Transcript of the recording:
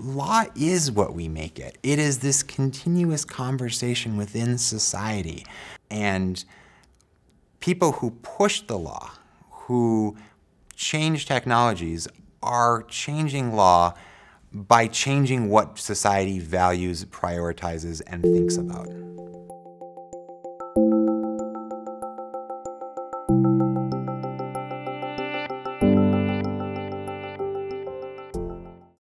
law is what we make it. It is this continuous conversation within society. And people who push the law, who change technologies, are changing law by changing what society values, prioritizes, and thinks about.